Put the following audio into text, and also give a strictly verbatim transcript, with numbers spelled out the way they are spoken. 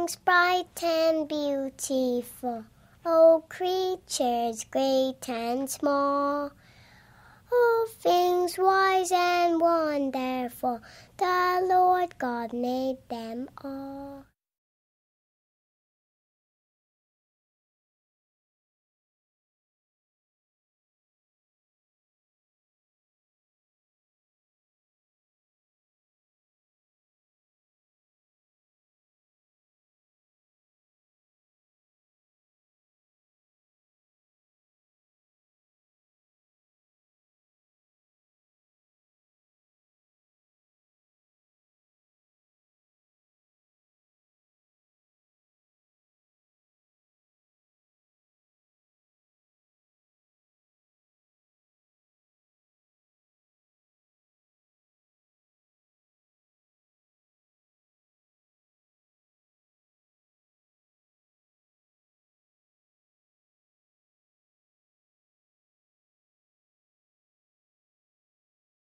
things bright and beautiful, all creatures great and small, all things wise and wonderful, the Lord God made them all.